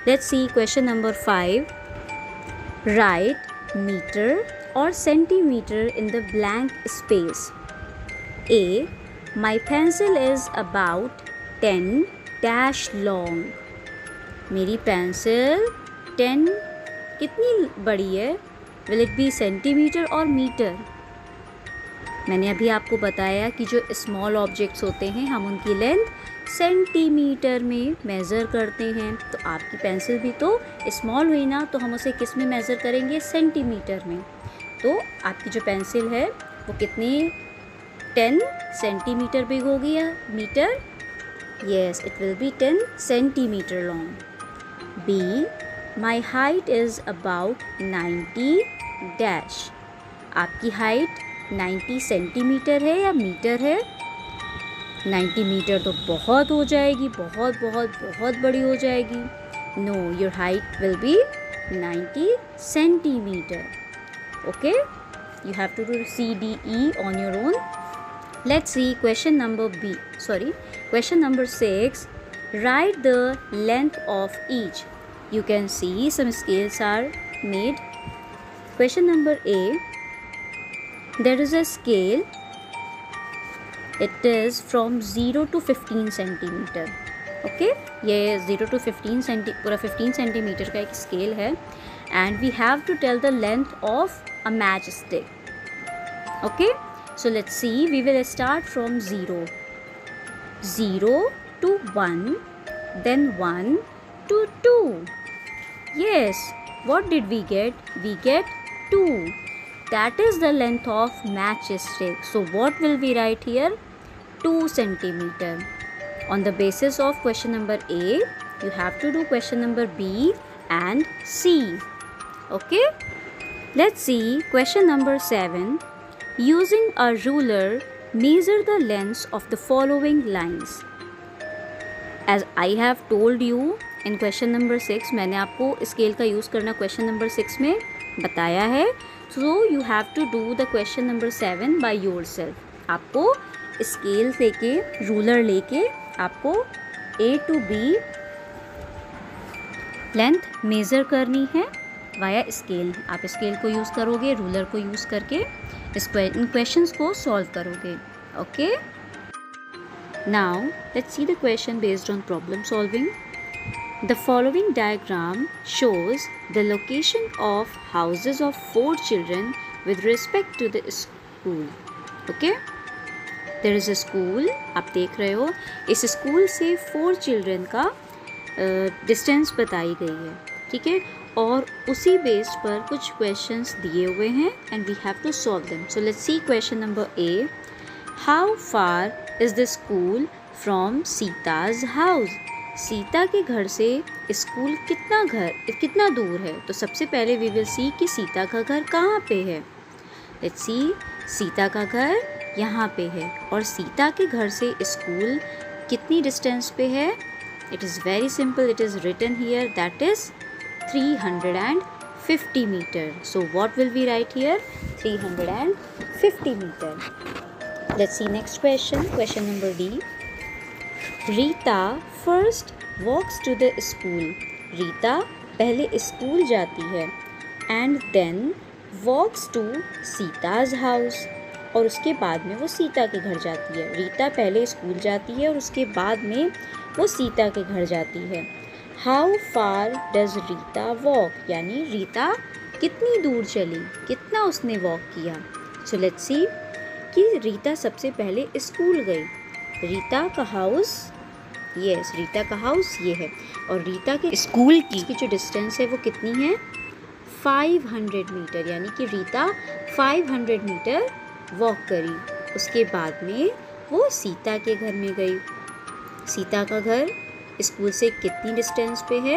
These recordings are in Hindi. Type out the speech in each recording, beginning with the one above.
Let's see question number 5. Write meter or centimeter in the blank space. A. My pencil is about 10 dash long. मेरी पेंसिल 10 कितनी बड़ी है? Will it be सेंटीमीटर और मीटर? मैंने अभी आपको बताया कि जो स्मॉल ऑब्जेक्ट्स होते हैं हम उनकी लेंथ सेंटीमीटर में मेज़र करते हैं। तो आपकी पेंसिल भी तो स्मॉल हुई ना, तो हम उसे किस में मेज़र करेंगे? सेंटीमीटर में। तो आपकी जो पेंसिल है वो कितनी 10 सेंटीमीटर बिग होगी या metre? Yes, it will be 10 centimeter long. B. My height is about 90 dash. आपकी हाइट 90 सेंटीमीटर है या मीटर है? 90 मीटर तो बहुत हो जाएगी, बहुत बहुत बहुत बड़ी हो जाएगी। No, your height will be 90 centimeter. Okay? You have to do C, D, E on your own. Let's see question number question number 6. Write the length of each. You can see some scales are made. Question number A. There is a scale. It is from 0 to 15 centimeter. Okay? ये 0 to 15 पूरा 15 सेंटीमीटर का एक स्केल है. And we have to tell the length of a matchstick. Okay? So let's see, we will start from 0. 0 to 1, then 1 to 2. Yes, what did we get? We get 2. That is the length of matchstick. So what will we write here? 2 centimeter. On the basis of question number A, you have to do question number B and C. Okay? Let's see question number 7. Using a ruler, measure the lengths of the following lines. As I have told you in question number 6, मैंने आपको स्केल का यूज़ करना question number 6 में बताया है. So you have to do the question number 7 by yourself. आपको स्केल लेके, रूलर लेके आपको A to B length measure करनी है वाया स्केल. आप स्केल को यूज़ करोगे, रूलर को यूज़ करके इन क्वेश्चंस को सॉल्व करोगे. Okay, now let's see the question based on problem solving. The following diagram shows the location of houses of 4 children with respect to the school. Okay, there is a school. आप देख रहे हो इस स्कूल से 4 चिल्ड्रन का डिस्टेंस बताई गई है. ठीक है, और उसी बेस्ड पर कुछ क्वेश्चंस दिए हुए हैं and we have to solve them. So let's see question number A. How far is the school from Sita's house. Sita के घर से स्कूल कितना दूर है? तो सबसे पहले वी विल सी कि सीता का घर कहाँ पे है. लेट्स सी, सीता का घर यहाँ पे है और सीता के घर से स्कूल कितनी डिस्टेंस पे है? It is very simple. It is written here, that is 350 meter. So what will we write here? 350 meter. Let's see next question. Question number D. Rita first walks to the school. Rita पहले स्कूल जाती है and then walks to Sita's house. और उसके बाद में वो सीता के घर जाती है. रीता पहले स्कूल जाती है और उसके बाद में वो सीता के घर जाती है. How far does Rita walk, यानी रीता कितनी दूर चली, कितना उसने वॉक किया. सो लेट्स सी कि रीता सबसे पहले स्कूल गई. रीता का हाउस, यस, रीता का हाउस ये है और रीता के स्कूल की जो डिस्टेंस है वो कितनी है? 500 मीटर. यानी कि रीता 500 मीटर वॉक करी. उसके बाद में वो सीता के घर में गई. सीता का घर स्कूल से कितनी डिस्टेंस पे है?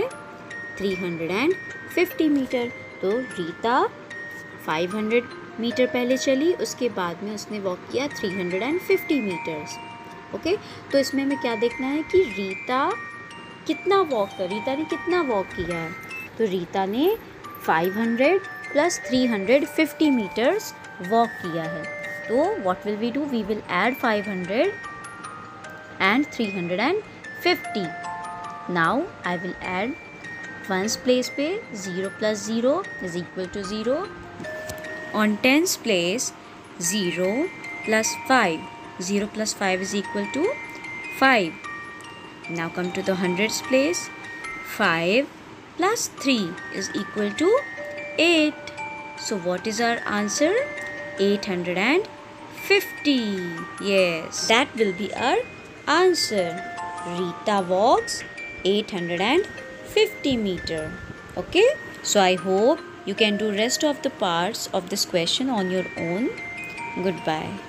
350 मीटर. तो रीता 500 मीटर पहले चली, उसके बाद में उसने वॉक किया 350 मीटर्स. ओके, तो इसमें हमें क्या देखना है कि रीता कितना रीता ने कितना वॉक किया है. तो रीता ने 500 प्लस 350 मीटर्स वॉक किया है. तो what will we do? We will add 500 and 350. Now I will add ones place पे 0 plus 0 is equal to 0. On tens place 0 plus 5. 0 plus 5 is equal to 5. Now come to the hundreds place. 5 plus 3 is equal to 8. So what is our answer? 850. Yes, that will be our answer. Rita walks 850 meter. Okay, so I hope you can do rest of the parts of this question on your own. Goodbye.